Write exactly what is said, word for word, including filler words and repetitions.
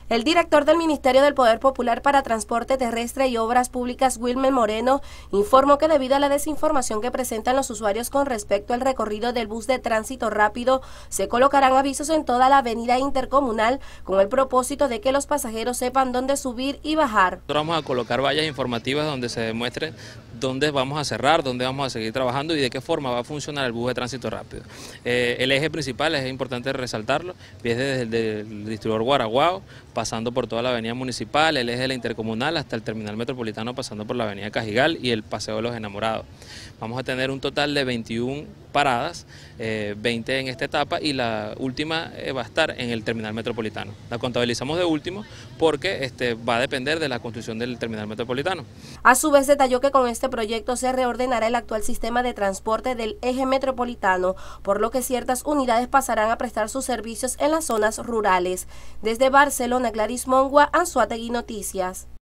El director del Ministerio del Poder Popular para Transporte Terrestre y Obras Públicas, Wilmer Moreno, informó que debido a la desinformación que presentan los usuarios con respecto al recorrido del bus de tránsito rápido, se colocarán avisos en toda la avenida intercomunal con el propósito de que los pasajeros sepan dónde subir y bajar. Nosotros vamos a colocar vallas informativas donde se demuestre dónde vamos a cerrar, dónde vamos a seguir trabajando y de qué forma va a funcionar el bus de tránsito rápido. Eh, el eje principal, es importante resaltarlo, es desde el, el distribuidor Guaraguao, pasando por toda la avenida municipal, el eje de la intercomunal hasta el terminal metropolitano, pasando por la avenida Cajigal y el Paseo de los Enamorados. Vamos a tener un total de veintiuna paradas, eh, veinte en esta etapa y la última eh, va a estar en el terminal metropolitano. La contabilizamos de último porque este, va a depender de la construcción del terminal metropolitano. A su vez detalló que con este proyecto se reordenará el actual sistema de transporte del eje metropolitano, por lo que ciertas unidades pasarán a prestar sus servicios en las zonas rurales. Desde Barcelona, Claris Mongua, Anzoátegui Noticias.